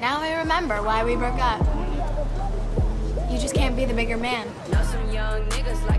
Now I remember why we broke up. You just can't be the bigger man. Know some young niggas like